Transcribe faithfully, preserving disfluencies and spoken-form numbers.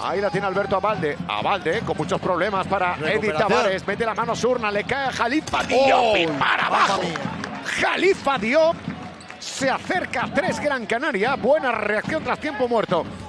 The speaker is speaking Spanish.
Ahí la tiene Alberto Abalde. Abalde con muchos problemas para Eddie Tavares. Mete la mano Surna, le cae a Khalifa Diop oh, y para abajo. Khalifa Diop se acerca a tres Gran Canaria. Buena reacción tras tiempo muerto